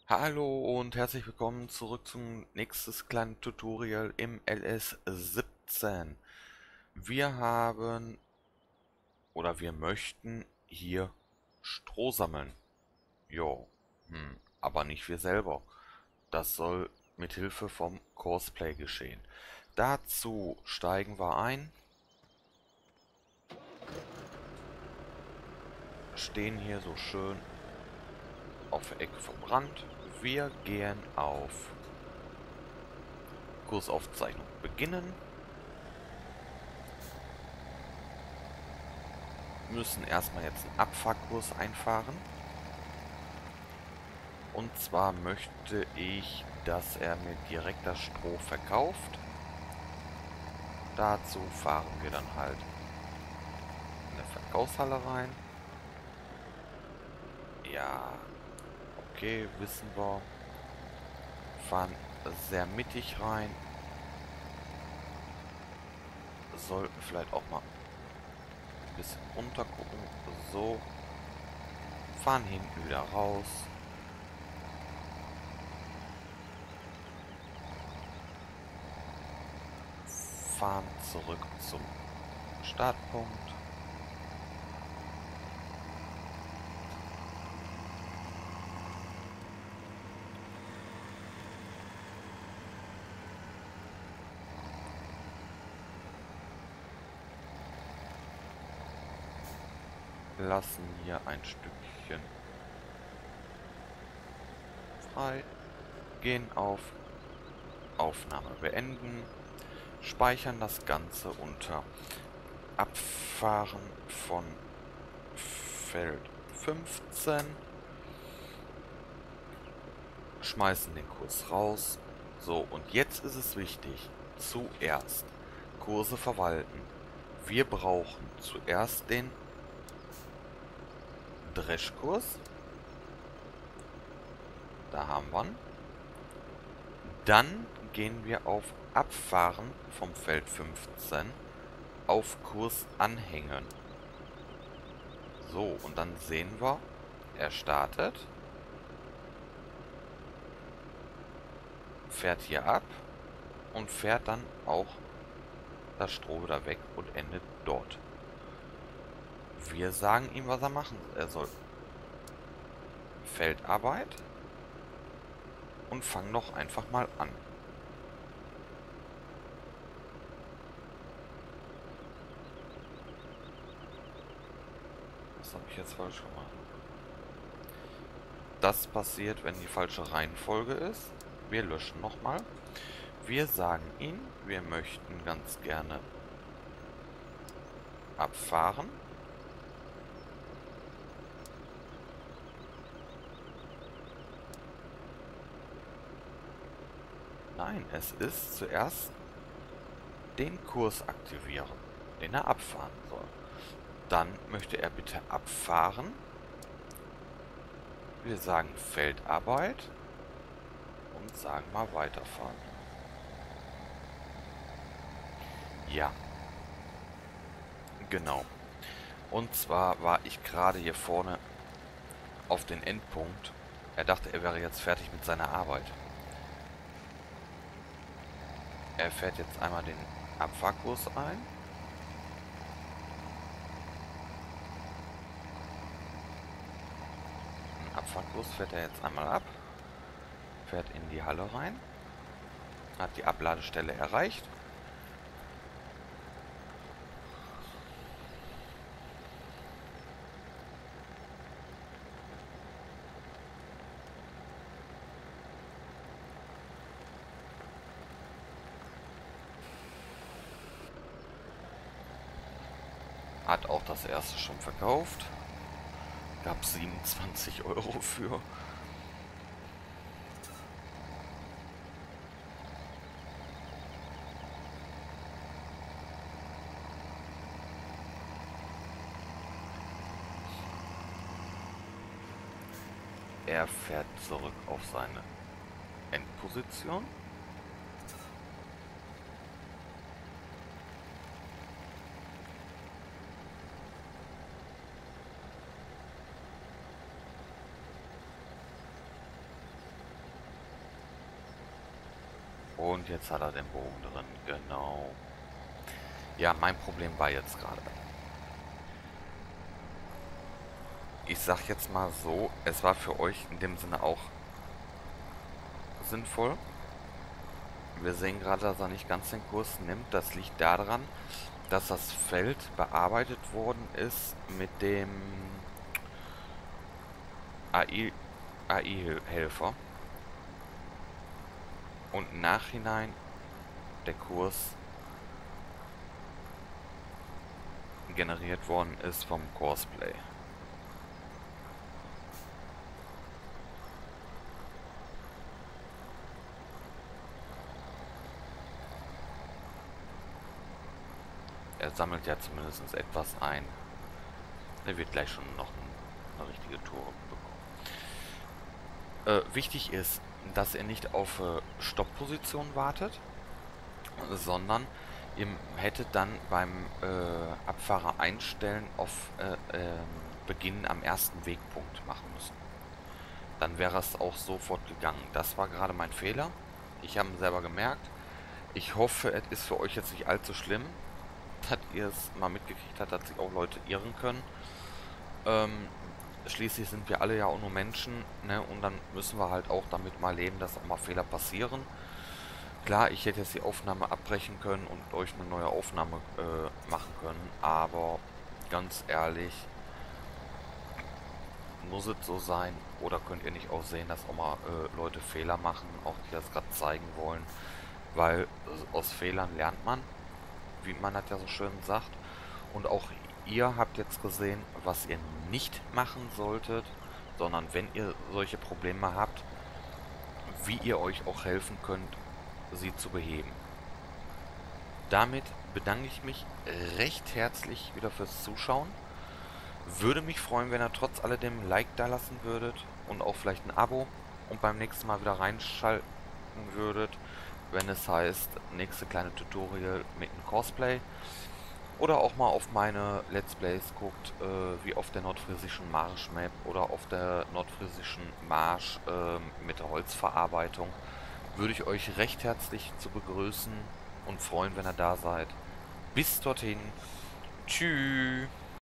Hallo und herzlich willkommen zurück zum nächsten kleinen Tutorial im LS17. Wir haben wir möchten hier Stroh sammeln. Jo, aber nicht wir selber. Das soll mit Hilfe vom Courseplay geschehen. Dazu steigen wir ein, stehen hier so schön auf der Ecke vom Rand. Wir gehen auf Kursaufzeichnung beginnen. Müssen erstmal jetzt einen Abfahrkurs einfahren. Und zwar möchte ich, dass er mir direkt das Stroh verkauft. Dazu fahren wir dann halt in eine Verkaufshalle rein. Ja, okay, wissen wir. Fahren sehr mittig rein. Sollten vielleicht auch mal ein bisschen runter gucken. So. Fahren hinten wieder raus. Fahren zurück zum Startpunkt. Lassen hier ein Stückchen frei. Gehen auf Aufnahme beenden. Speichern das Ganze unter Abfahren von Feld 15. Schmeißen den Kurs raus. So, und jetzt ist es wichtig. Zuerst Kurse verwalten. Wir brauchen zuerst den Dreschkurs. Da haben wir ihn. Dann gehen wir auf Abfahren vom Feld 15 auf Kurs anhängen. So, und dann sehen wir, er startet, fährt hier ab und fährt dann auch das Stroh wieder weg und endet dort. Wir sagen ihm, was er machen soll. Er soll Feldarbeit und fangen doch einfach mal an. Was habe ich jetzt falsch gemacht? Das passiert, wenn die falsche Reihenfolge ist. Wir löschen nochmal. Wir sagen ihm, wir möchten ganz gerne abfahren. Nein, es ist zuerst den Kurs aktivieren, den er abfahren soll. Dann möchte er bitte abfahren. Wir sagen Feldarbeit und sagen mal weiterfahren. Ja, genau. Und zwar war ich gerade hier vorne auf den Endpunkt. Er dachte, er wäre jetzt fertig mit seiner Arbeit. Er fährt jetzt einmal den Abfahrkurs ein. Den Abfahrkurs fährt er jetzt einmal ab. Fährt in die Halle rein. Hat die Abladestelle erreicht. Hat auch das erste schon verkauft. Gab 27 Euro für. Er fährt zurück auf seine Endposition. Und jetzt hat er den Bogen drin, genau. Ja, mein Problem war jetzt gerade. Ich sag jetzt mal so, es war für euch in dem Sinne auch sinnvoll. Wir sehen gerade, dass er nicht ganz den Kurs nimmt. Das liegt daran, dass das Feld bearbeitet worden ist mit dem AI-Helfer. Und im Nachhinein der Kurs generiert worden ist vom Courseplay. Er sammelt ja zumindest etwas ein. Er wird gleich schon noch eine richtige Tour bekommen. Wichtig ist, dass ihr nicht auf Stoppposition wartet, sondern ihr hättet dann beim Abfahrer einstellen auf Beginn am ersten Wegpunkt machen müssen. Dann wäre es auch sofort gegangen. Das war gerade mein Fehler. Ich habe ihn selber gemerkt. Ich hoffe, es ist für euch jetzt nicht allzu schlimm, dass ihr es mal mitgekriegt habt, dass sich auch Leute irren können. Schließlich sind wir alle ja auch nur Menschen, ne? Und dann müssen wir halt auch damit mal leben, dass auch mal Fehler passieren. Klar, ich hätte jetzt die Aufnahme abbrechen können und euch eine neue Aufnahme machen können, aber ganz ehrlich, muss es so sein? Oder könnt ihr nicht auch sehen, dass auch mal Leute Fehler machen, auch die das gerade zeigen wollen? Weil aus Fehlern lernt man, wie man das ja so schön sagt. Und auch ihr habt jetzt gesehen, was ihr nicht machen solltet, sondern wenn ihr solche Probleme habt, wie ihr euch auch helfen könnt, sie zu beheben. Damit bedanke ich mich recht herzlich wieder fürs Zuschauen. Würde mich freuen, wenn ihr trotz alledem ein Like da lassen würdet und auch vielleicht ein Abo und beim nächsten Mal wieder reinschalten würdet, wenn es heißt, nächste kleine Tutorial mit einem Cosplay. Oder auch mal auf meine Let's Plays guckt, wie auf der nordfriesischen Marsch-Map oder auf der nordfriesischen Marsch mit der Holzverarbeitung. Würde ich euch recht herzlich zu begrüßen und freuen, wenn ihr da seid. Bis dorthin. Tschüss.